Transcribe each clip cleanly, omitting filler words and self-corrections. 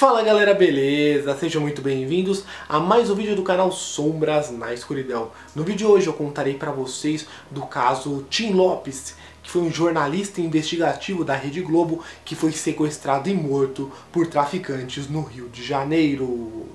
Fala galera, beleza? Sejam muito bem-vindos a mais um vídeo do canal Sombras na Escuridão. No vídeo de hoje eu contarei para vocês do caso Tim Lopes, que foi um jornalista investigativo da Rede Globo que foi sequestrado e morto por traficantes no Rio de Janeiro.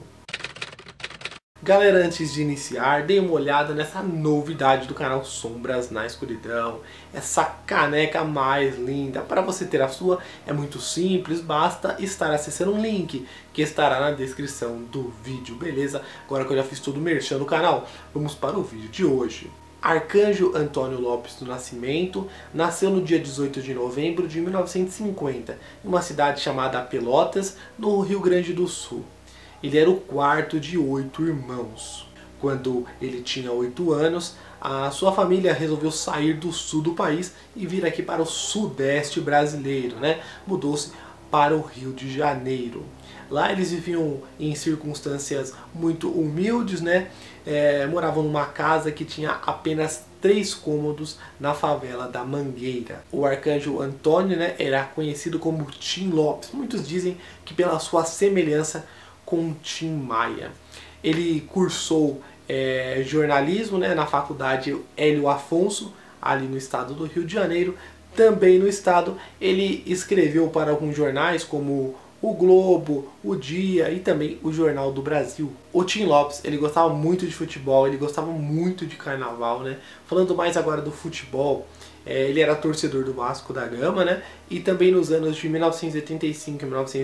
Galera, antes de iniciar, dê uma olhada nessa novidade do canal Sombras na Escuridão. Essa caneca mais linda. Para você ter a sua é muito simples, basta estar acessando um link que estará na descrição do vídeo, beleza? Agora que eu já fiz todo o merchan no canal, vamos para o vídeo de hoje. Arcanjo Antônio Lopes do Nascimento nasceu no dia 18 de novembro de 1950, em uma cidade chamada Pelotas, no Rio Grande do Sul. Ele era o quarto de 8 irmãos. Quando ele tinha 8 anos, a sua família resolveu sair do sul do país e vir aqui para o sudeste brasileiro, né? Mudou-se para o Rio de Janeiro. Lá eles viviam em circunstâncias muito humildes, né? Moravam numa casa que tinha apenas 3 cômodos na favela da Mangueira. O Arcanjo Antônio, né, era conhecido como Tim Lopes. Muitos dizem que pela sua semelhança com Tim Maia. Ele cursou jornalismo, né, na faculdade Hélio Afonso, ali no estado do Rio de Janeiro. Também no estado ele escreveu para alguns jornais como o Globo, o Dia e também o Jornal do Brasil. O Tim Lopes, ele gostava muito de futebol, ele gostava muito de carnaval, né? Falando mais agora do futebol, ele era torcedor do Vasco da Gama, né? E também nos anos de 1985 e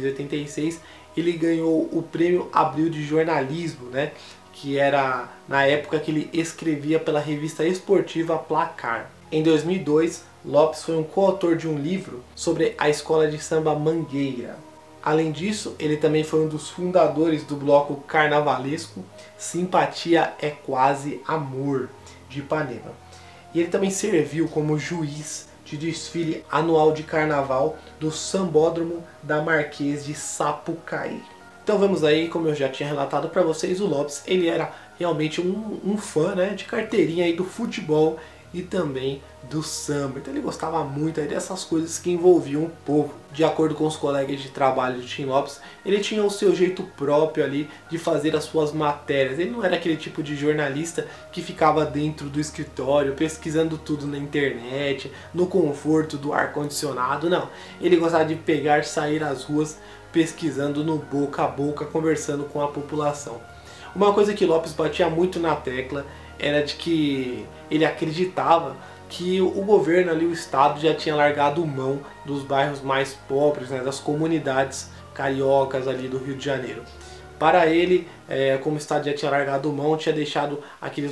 1986 ele ganhou o Prêmio Abril de Jornalismo, né? Que era na época que ele escrevia pela revista esportiva Placar. Em 2002, Lopes foi um coautor de um livro sobre a escola de samba Mangueira. Além disso, ele também foi um dos fundadores do bloco carnavalesco Simpatia é Quase Amor, de Ipanema. E ele também serviu como juiz de desfile anual de carnaval do Sambódromo da Marquês de Sapucaí. Então vamos aí, como eu já tinha relatado para vocês, o Lopes ele era realmente um fã, né, de carteirinha aí do futebol e também do samba. Então ele gostava muito aí dessas coisas que envolviam o povo. De acordo com os colegas de trabalho de Tim Lopes, ele tinha o seu jeito próprio ali de fazer as suas matérias. Ele não era aquele tipo de jornalista que ficava dentro do escritório pesquisando tudo na internet, no conforto do ar-condicionado, não. Ele gostava de pegar, sair às ruas pesquisando no boca a boca, conversando com a população. Uma coisa que Lopes batia muito na tecla era de que ele acreditava que o governo ali, o Estado, já tinha largado mão dos bairros mais pobres, né, das comunidades cariocas ali do Rio de Janeiro. Para ele, como o Estado já tinha largado mão, tinha deixado aqueles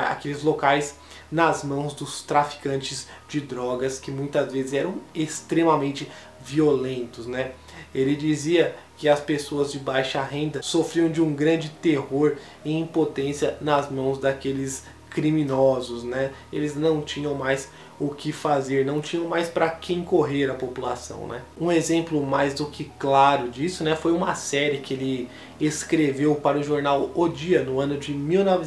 locais nas mãos dos traficantes de drogas, que muitas vezes eram extremamente violentos, né? Ele dizia que as pessoas de baixa renda sofriam de um grande terror e impotência nas mãos daqueles criminosos, né? Eles não tinham mais o que fazer, não tinham mais para quem correr a população, né? Um exemplo mais do que claro disso, né, foi uma série que ele escreveu para o jornal O Dia no ano de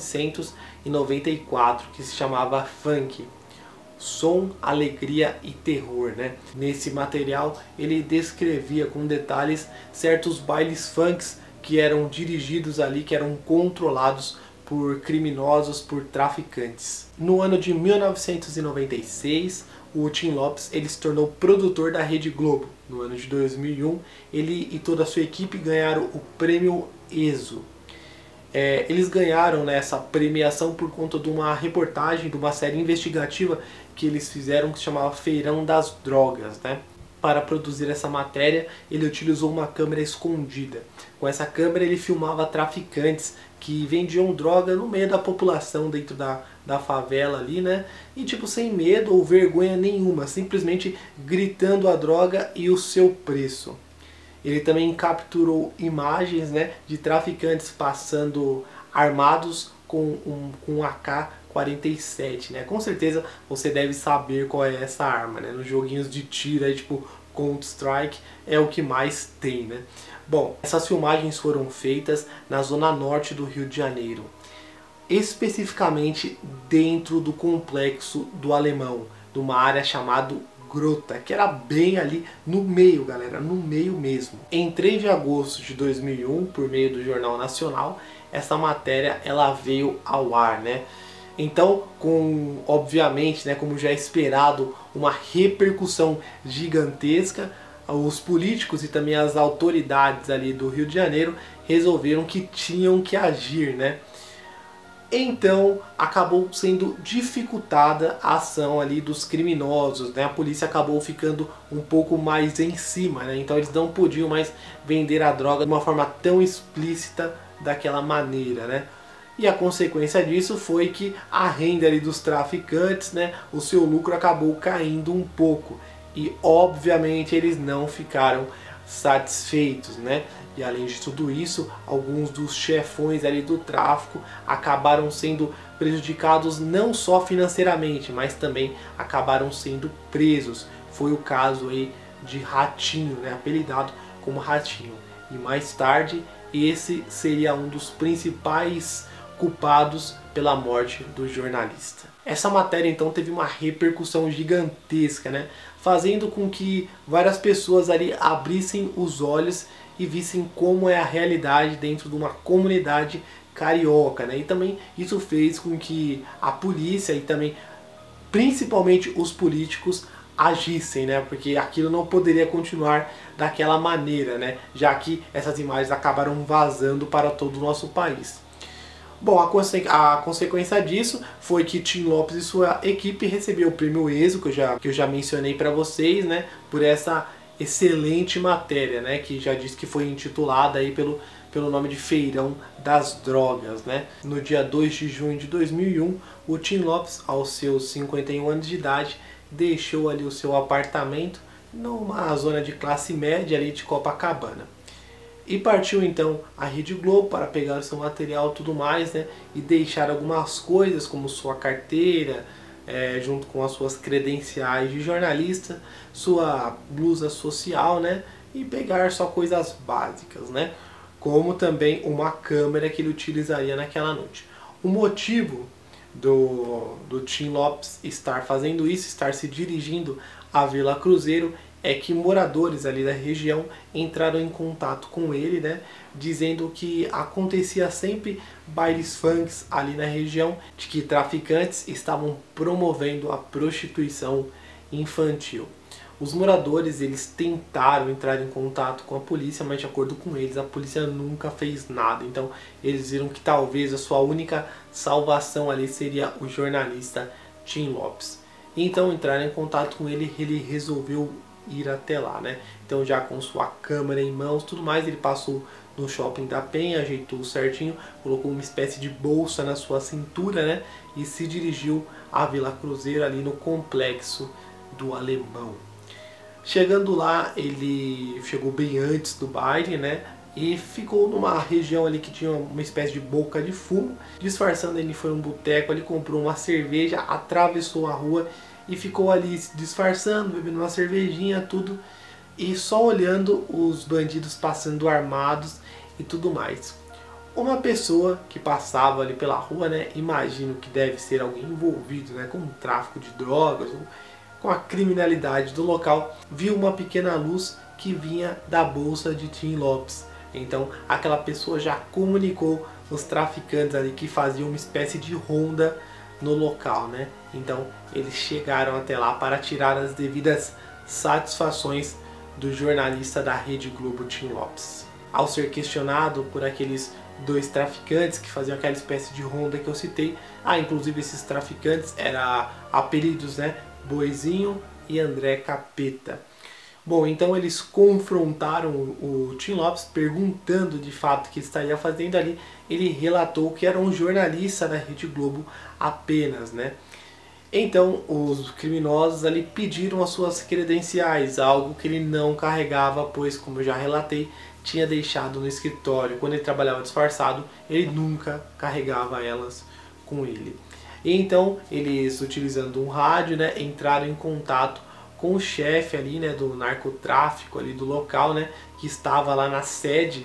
1994, que se chamava Funk. Som, Alegria e Terror, né? Nesse material ele descrevia com detalhes certos bailes funks que eram dirigidos ali, que eram controlados por criminosos, por traficantes. No ano de 1996, o Tim Lopes ele se tornou produtor da Rede Globo. No ano de 2001, ele e toda a sua equipe ganharam o Prêmio ESO. Eles ganharam, né, essa premiação por conta de uma reportagem, de uma série investigativa que eles fizeram que se chamava Feirão das Drogas, né? Para produzir essa matéria, ele utilizou uma câmera escondida. Com essa câmera ele filmava traficantes que vendiam droga no meio da população dentro da favela ali, né? E tipo, sem medo ou vergonha nenhuma, simplesmente gritando a droga e o seu preço. Ele também capturou imagens, né, de traficantes passando armados com um AK-47, né? Com certeza você deve saber qual é essa arma, né? Nos joguinhos de tiro, aí, tipo Counter-Strike, é o que mais tem, né? Bom, essas filmagens foram feitas na zona norte do Rio de Janeiro, especificamente dentro do complexo do Alemão, numa área chamada grota, que era bem ali no meio, galera, no meio mesmo. Em 3 de agosto de 2001, por meio do Jornal Nacional, essa matéria ela veio ao ar, né? Então, obviamente, né, como já é esperado, uma repercussão gigantesca, os políticos e também as autoridades ali do Rio de Janeiro resolveram que tinham que agir, né? Então acabou sendo dificultada a ação ali dos criminosos, né? A polícia acabou ficando um pouco mais em cima, né? Então eles não podiam mais vender a droga de uma forma tão explícita daquela maneira, né? E a consequência disso foi que a renda ali dos traficantes, né, o seu lucro acabou caindo um pouco. E obviamente eles não ficaram satisfeitos, né? E além de tudo isso, alguns dos chefões ali do tráfico acabaram sendo prejudicados não só financeiramente, mas também acabaram sendo presos. Foi o caso aí de Ratinho, né, apelidado como Ratinho. E mais tarde, esse seria um dos principais culpados pela morte do jornalista. Essa matéria então teve uma repercussão gigantesca, né? Fazendo com que várias pessoas ali abrissem os olhos e vissem como é a realidade dentro de uma comunidade carioca, né? E também isso fez com que a polícia e também principalmente os políticos agissem, né? Porque aquilo não poderia continuar daquela maneira, né? Já que essas imagens acabaram vazando para todo o nosso país. Bom, a consequência disso foi que Tim Lopes e sua equipe recebeu o prêmio ESO, que eu já mencionei para vocês, né, por essa excelente matéria, né, que já disse que foi intitulada aí pelo nome de Feirão das Drogas, né. No dia 2 de junho de 2001, o Tim Lopes, aos seus 51 anos de idade, deixou ali o seu apartamento numa zona de classe média ali de Copacabana. E partiu então a Rede Globo para pegar o seu material e tudo mais, né? E deixar algumas coisas como sua carteira, junto com as suas credenciais de jornalista, sua blusa social, né? E pegar só coisas básicas, né? Como também uma câmera que ele utilizaria naquela noite. O motivo do Tim Lopes estar fazendo isso, estar se dirigindo à Vila Cruzeiro, é que moradores ali da região entraram em contato com ele, né, dizendo que acontecia sempre bailes funks ali na região, de que traficantes estavam promovendo a prostituição infantil. Os moradores eles tentaram entrar em contato com a polícia, mas de acordo com eles a polícia nunca fez nada. Então eles viram que talvez a sua única salvação ali seria o jornalista Tim Lopes. Então entraram em contato com ele, ele resolveu ir até lá, né? Então já com sua câmera em mãos, tudo mais, ele passou no shopping da Penha, ajeitou certinho, colocou uma espécie de bolsa na sua cintura, né? E se dirigiu à Vila Cruzeiro ali no complexo do Alemão. Chegando lá, ele chegou bem antes do baile, né? E ficou numa região ali que tinha uma espécie de boca de fumo. Disfarçando, ele foi a um boteco, ele comprou uma cerveja, atravessou a rua e ficou ali disfarçando, bebendo uma cervejinha, tudo, e só olhando os bandidos passando armados e tudo mais. Uma pessoa que passava ali pela rua, né, imagino que deve ser alguém envolvido, né, com o tráfico de drogas, ou com a criminalidade do local, viu uma pequena luz que vinha da bolsa de Tim Lopes. Então aquela pessoa já comunicou os traficantes ali que faziam uma espécie de ronda no local, né? Então eles chegaram até lá para tirar as devidas satisfações do jornalista da Rede Globo, Tim Lopes. Ao ser questionado por aqueles dois traficantes que faziam aquela espécie de ronda que eu citei, inclusive esses traficantes eram apelidos, né? Boizinho e André Capeta. Bom, então eles confrontaram o Tim Lopes, perguntando de fato o que estaria fazendo ali. Ele relatou que era um jornalista da Rede Globo apenas, né? Então os criminosos ali pediram as suas credenciais, algo que ele não carregava, pois, como eu já relatei, tinha deixado no escritório. Quando ele trabalhava disfarçado, ele nunca carregava elas com ele. E então eles, utilizando um rádio, né, entraram em contato com o chefe ali, né, do narcotráfico ali do local, né, que estava lá na sede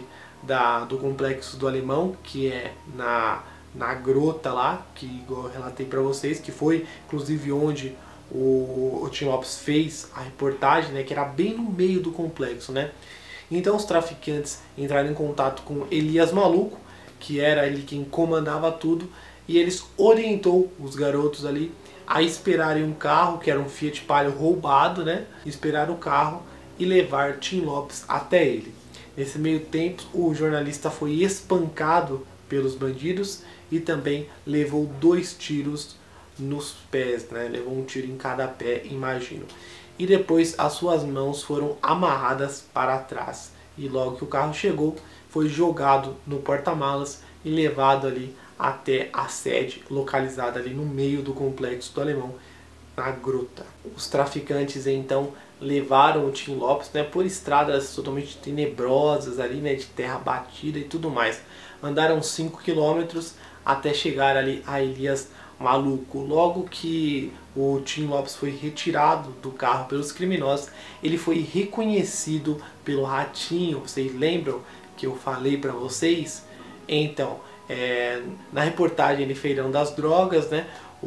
do complexo do Alemão, que é na grota lá, que igual eu relatei para vocês, que foi inclusive onde o Tim Lopes fez a reportagem, né, que era bem no meio do complexo, né? Então os traficantes entraram em contato com Elias Maluco, que era ali quem comandava tudo, e eles orientou os garotos ali a esperarem um carro, que era um Fiat Palio roubado, né? Esperar o carro e levar Tim Lopes até ele. Nesse meio tempo, o jornalista foi espancado pelos bandidos e também levou 2 tiros nos pés, né? Levou um tiro em cada pé, imagino. E depois as suas mãos foram amarradas para trás. E logo que o carro chegou, foi jogado no porta-malas e levado ali até a sede, localizada ali no meio do complexo do Alemão, na Gruta. Os traficantes então levaram o Tim Lopes, né, por estradas totalmente tenebrosas ali, né, de terra batida e tudo mais. Andaram 5 quilômetros até chegar ali a Elias Maluco. Logo que o Tim Lopes foi retirado do carro pelos criminosos, ele foi reconhecido pelo Ratinho. Vocês lembram que eu falei para vocês? Então, na reportagem ele Feirão das Drogas, né,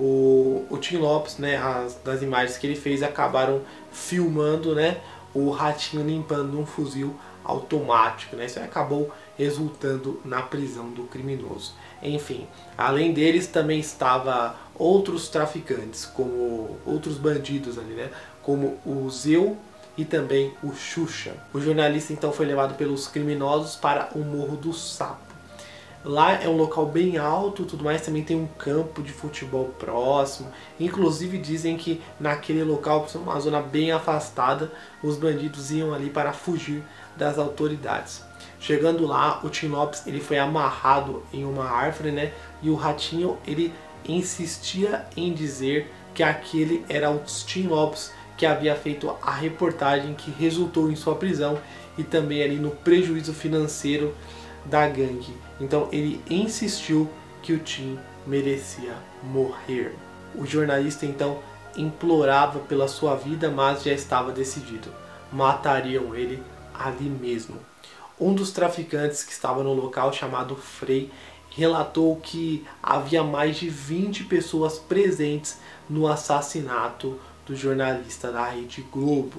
o Tim Lopes, né, das imagens que ele fez acabaram filmando, né, o Ratinho limpando um fuzil automático, né? Isso acabou resultando na prisão do criminoso. Enfim, além deles também estava outros traficantes, como outros bandidos ali, né, como o Zeu e também o Xuxa. O jornalista então foi levado pelos criminosos para o Morro do Sapo. Lá é um local bem alto, tudo mais, também tem um campo de futebol próximo. Inclusive dizem que naquele local, por ser uma zona bem afastada, os bandidos iam ali para fugir das autoridades. Chegando lá, o Tim Lopes ele foi amarrado em uma árvore, né? E o Ratinho ele insistia em dizer que aquele era o Tim Lopes que havia feito a reportagem que resultou em sua prisão e também ali no prejuízo financeiro da gangue. Então ele insistiu que o Tim merecia morrer. O jornalista então implorava pela sua vida, mas já estava decidido. Matariam ele ali mesmo. Um dos traficantes que estava no local, chamado Frei, relatou que havia mais de 20 pessoas presentes no assassinato do jornalista da Rede Globo.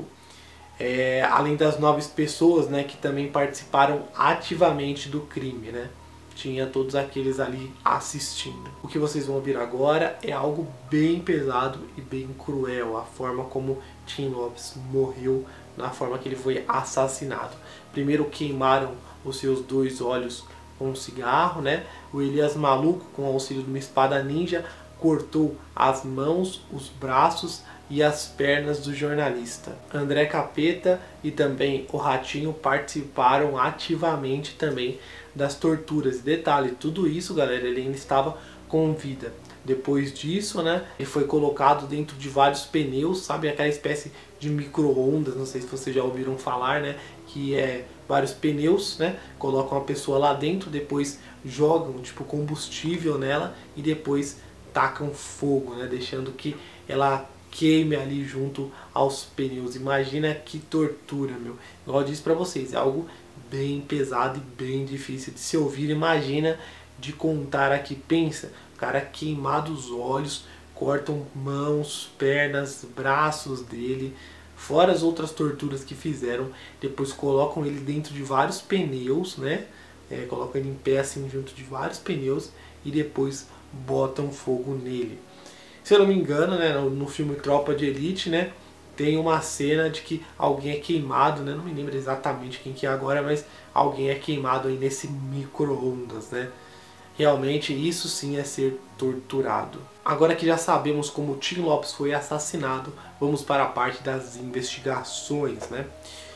Além das 9 pessoas, né, que também participaram ativamente do crime, né? Tinha todos aqueles ali assistindo. O que vocês vão ouvir agora é algo bem pesado e bem cruel, a forma como Tim Lopes morreu, na forma que ele foi assassinado. Primeiro queimaram os seus 2 olhos com um cigarro, né? O Elias Maluco, com o auxílio de uma espada ninja, cortou as mãos, os braços e as pernas do jornalista. André Capeta e também o Ratinho participaram ativamente também das torturas. E detalhe, tudo isso, galera, ele ainda estava com vida. Depois disso, né, ele foi colocado dentro de vários pneus, sabe, aquela espécie de micro-ondas, não sei se vocês já ouviram falar, né, que é vários pneus, né, colocam a pessoa lá dentro, depois jogam tipo combustível nela e depois tacam fogo, né, deixando que ela queime ali junto aos pneus. Imagina que tortura, meu. Igual eu disse pra vocês, é algo bem pesado e bem difícil de se ouvir. Imagina de contar aqui. Pensa, o cara queimado os olhos, cortam mãos, pernas, braços dele, fora as outras torturas que fizeram. Depois colocam ele dentro de vários pneus, né? Colocam ele em pé assim junto de vários pneus e depois botam fogo nele. Se eu não me engano, né, no filme Tropa de Elite, né, tem uma cena de que alguém é queimado, né, não me lembro exatamente quem que é agora, mas alguém é queimado aí nesse micro-ondas, né. Realmente isso sim é ser torturado. Agora que já sabemos como o Tim Lopes foi assassinado, vamos para a parte das investigações, né.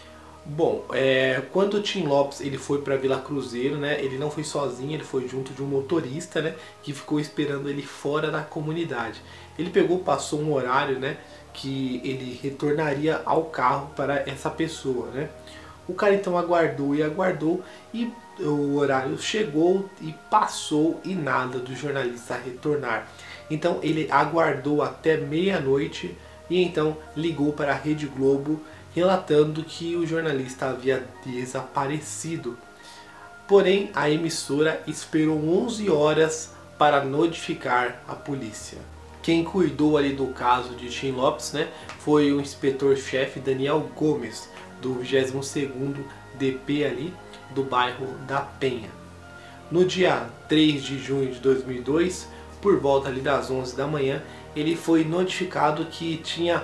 Bom, quando o Tim Lopes ele foi para Vila Cruzeiro, né, ele não foi sozinho, ele foi junto de um motorista, né, que ficou esperando ele fora da comunidade. Ele passou um horário, né, que ele retornaria ao carro para essa pessoa, né. O cara então aguardou e aguardou e o horário chegou e passou e nada do jornalista retornar. Então ele aguardou até meia-noite e então ligou para a Rede Globo relatando que o jornalista havia desaparecido. Porém, a emissora esperou 11 horas para notificar a polícia. Quem cuidou ali do caso de Tim Lopes, né, foi o inspetor-chefe Daniel Gomes, do 22º DP ali do bairro da Penha. No dia 3 de junho de 2002, por volta ali das 11 da manhã, ele foi notificado que tinha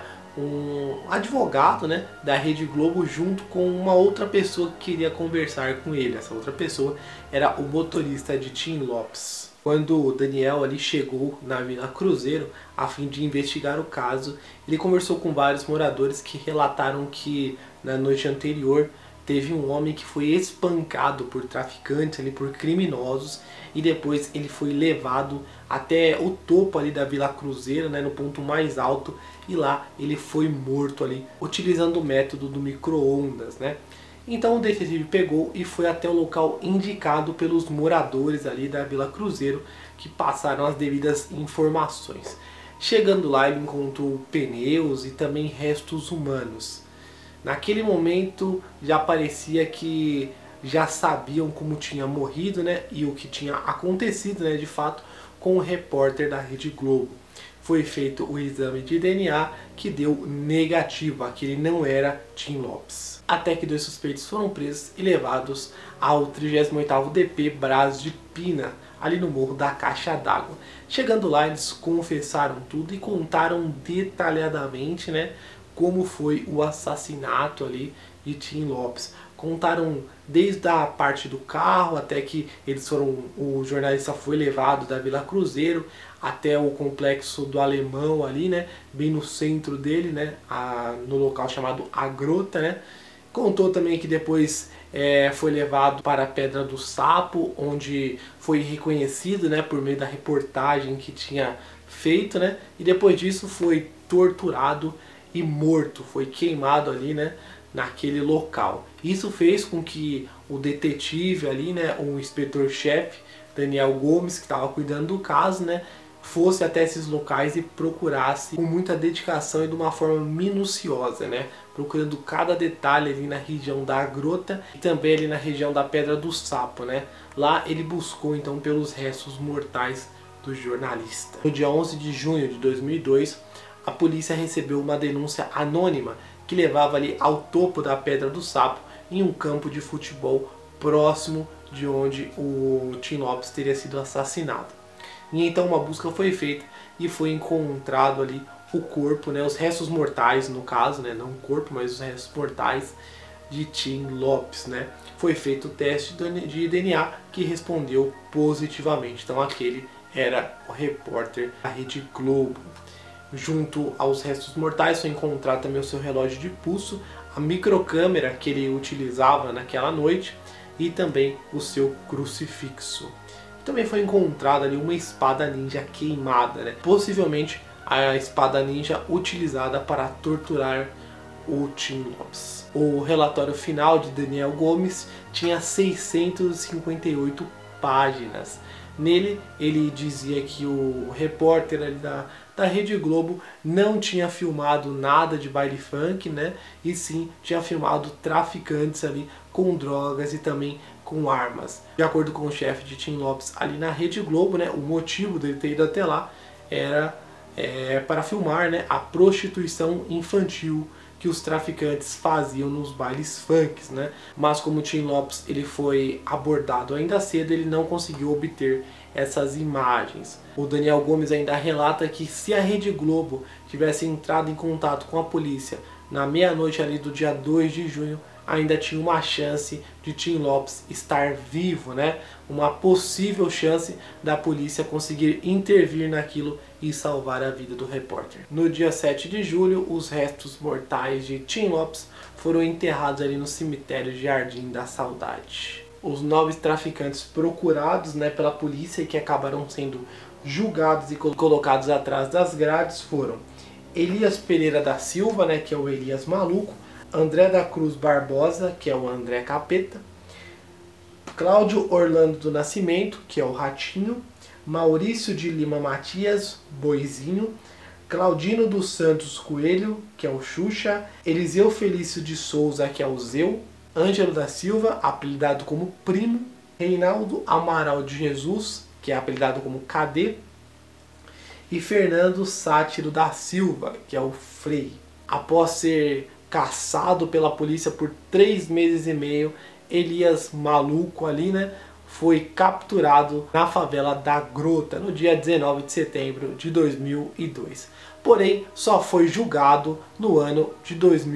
um advogado, né, da Rede Globo junto com uma outra pessoa que queria conversar com ele. Essa outra pessoa era o motorista de Tim Lopes. Quando o Daniel ali chegou na Vila Cruzeiro a fim de investigar o caso, ele conversou com vários moradores que relataram que na noite anterior teve um homem que foi espancado por traficantes, ali, por criminosos, e depois ele foi levado até o topo ali da Vila Cruzeiro, né, no ponto mais alto, e lá ele foi morto ali, utilizando o método do micro-ondas, né? Então o detetive pegou e foi até o local indicado pelos moradores ali da Vila Cruzeiro, que passaram as devidas informações. Chegando lá, ele encontrou pneus e também restos humanos. Naquele momento já parecia que já sabiam como tinha morrido, né, e o que tinha acontecido, né, de fato, com o repórter da Rede Globo. Foi feito o exame de DNA que deu negativo, que ele não era Tim Lopes. Até que 2 suspeitos foram presos e levados ao 38º DP Braz de Pina, ali no Morro da Caixa d'Água. Chegando lá, eles confessaram tudo e contaram detalhadamente, né, como foi o assassinato ali de Tim Lopes. Contaram desde a parte do carro até que eles foram, o jornalista foi levado da Vila Cruzeiro até o complexo do Alemão ali, né, bem no centro dele, né, no local chamado A Grota, né. Contou também que depois foi levado para a Pedra do Sapo, onde foi reconhecido, né, por meio da reportagem que tinha feito, né, e depois disso foi torturado e morto, foi queimado ali, né, naquele local. Isso fez com que o detetive ali, né, o inspetor-chefe Daniel Gomes, que estava cuidando do caso, né, fosse até esses locais e procurasse com muita dedicação e de uma forma minuciosa, né, procurando cada detalhe ali na região da Grota e também ali na região da Pedra do Sapo, né. Lá ele buscou então pelos restos mortais do jornalista. No dia 11 de junho de 2002, a polícia recebeu uma denúncia anônima que levava ali ao topo da Pedra do Sapo, em um campo de futebol próximo de onde o Tim Lopes teria sido assassinado. E então uma busca foi feita e foi encontrado ali o corpo, né, os restos mortais no caso, né, não o corpo, mas os restos mortais de Tim Lopes, né. Foi feito o teste de DNA que respondeu positivamente. Então aquele era o repórter da Rede Globo. Junto aos restos mortais foi encontrado também o seu relógio de pulso, a microcâmera que ele utilizava naquela noite e também o seu crucifixo. Também foi encontrada ali uma espada ninja queimada, né? Possivelmente a espada ninja utilizada para torturar o Tim Lopes. O relatório final de Daniel Gomes tinha 658 páginas. Nele ele dizia que o repórter ali da Rede Globo não tinha filmado nada de baile funk, né? E sim tinha filmado traficantes ali com drogas e também com armas. De acordo com o chefe de Tim Lopes ali na Rede Globo, né, o motivo dele ter ido até lá era para filmar, né, a prostituição infantil que os traficantes faziam nos bailes funks, né? Mas como o Tim Lopes ele foi abordado ainda cedo, ele não conseguiu obter essas imagens. O Daniel Gomes ainda relata que se a Rede Globo tivesse entrado em contato com a polícia na meia-noite ali do dia 2 de junho, ainda tinha uma chance de Tim Lopes estar vivo, né? Uma possível chance da polícia conseguir intervir naquilo e salvar a vida do repórter. No dia 7 de julho, os restos mortais de Tim Lopes foram enterrados ali no cemitério Jardim da Saudade. Os 9 traficantes procurados, né, pela polícia e que acabaram sendo julgados e colocados atrás das grades foram Elias Pereira da Silva, né, que é o Elias Maluco, André da Cruz Barbosa, que é o André Capeta, Cláudio Orlando do Nascimento, que é o Ratinho, Maurício de Lima Matias, Boizinho, Claudino dos Santos Coelho, que é o Xuxa, Eliseu Felício de Souza, que é o Zeu, Ângelo da Silva, apelidado como Primo, Reinaldo Amaral de Jesus, que é apelidado como Cadê, e Fernando Sátiro da Silva, que é o Frei. Após ser caçado pela polícia por 3 meses e meio, Elias Maluco ali, né, foi capturado na favela da Grota no dia 19 de setembro de 2002. Porém, só foi julgado no ano de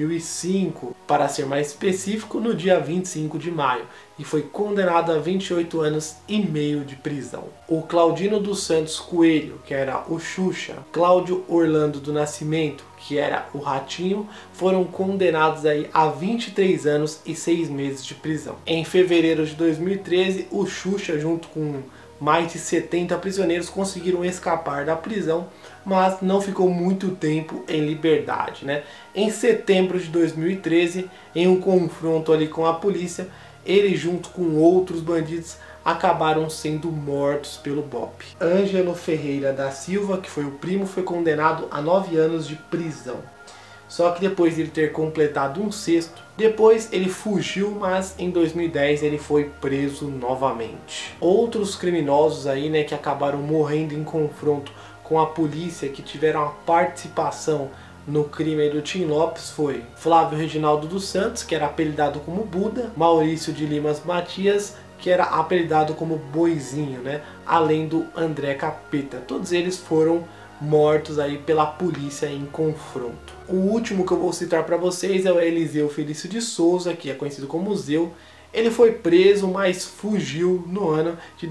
2005, para ser mais específico, no dia 25 de maio, e foi condenado a 28 anos e meio de prisão. O Claudino dos Santos Coelho, que era o Xuxa, Cláudio Orlando do Nascimento, que era o Ratinho, foram condenados aí a 23 anos e 6 meses de prisão. Em fevereiro de 2013, o Xuxa, junto com mais de 70 prisioneiros, conseguiram escapar da prisão, mas não ficou muito tempo em liberdade, né? Em setembro de 2013, em um confronto ali com a polícia, ele junto com outros bandidos acabaram sendo mortos pelo BOPE. Ângelo Ferreira da Silva, que foi o primo, foi condenado a 9 anos de prisão. Só que depois de ele ter completado um sexto, depois ele fugiu, mas em 2010 ele foi preso novamente. Outros criminosos aí, né, que acabaram morrendo em confronto com a polícia, que tiveram a participação no crime do Tim Lopes, foi Flávio Reginaldo dos Santos, que era apelidado como Buda, Maurício de Limas Matias, que era apelidado como Boizinho, né, além do André Capeta. Todos eles foram mortos aí pela polícia em confronto. O último que eu vou citar para vocês é o Eliseu Felício de Souza, que é conhecido como Zeu. Ele foi preso, mas fugiu no ano de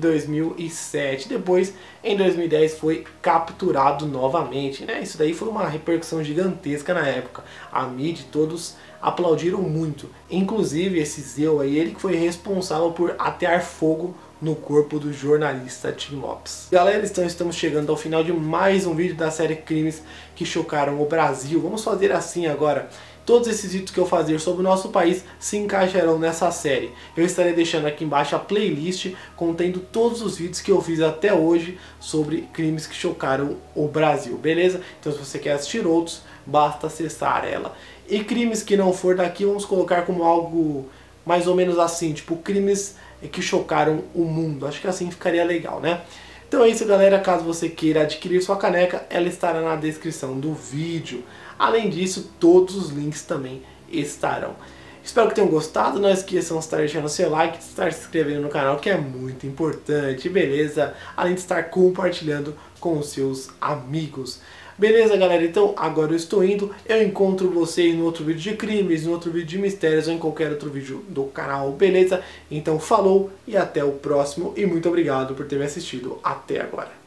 2007. Depois, em 2010, foi capturado novamente, né? Isso daí foi uma repercussão gigantesca na época. A mídia, todos aplaudiram muito. Inclusive, esse Zeu aí, ele que foi responsável por atear fogo no corpo do jornalista Tim Lopes. Galera, então estamos chegando ao final de mais um vídeo da série Crimes que Chocaram o Brasil. Vamos fazer assim agora. Todos esses vídeos que eu fazer sobre o nosso país se encaixarão nessa série. Eu estarei deixando aqui embaixo a playlist contendo todos os vídeos que eu fiz até hoje sobre crimes que chocaram o Brasil, beleza? Então se você quer assistir outros, basta acessar ela. E crimes que não for daqui, vamos colocar como algo mais ou menos assim, tipo crimes que chocaram o mundo. Acho que assim ficaria legal, né? Então é isso, galera. Caso você queira adquirir sua caneca, ela estará na descrição do vídeo. Além disso, todos os links também estarão. Espero que tenham gostado. Não esqueçam de estar deixando seu like, de estar se inscrevendo no canal, que é muito importante, beleza? Além de estar compartilhando com os seus amigos. Beleza, galera? Então agora eu estou indo. Eu encontro vocês no outro vídeo de crimes, no outro vídeo de mistérios ou em qualquer outro vídeo do canal, beleza? Então falou e até o próximo. E muito obrigado por ter me assistido até agora.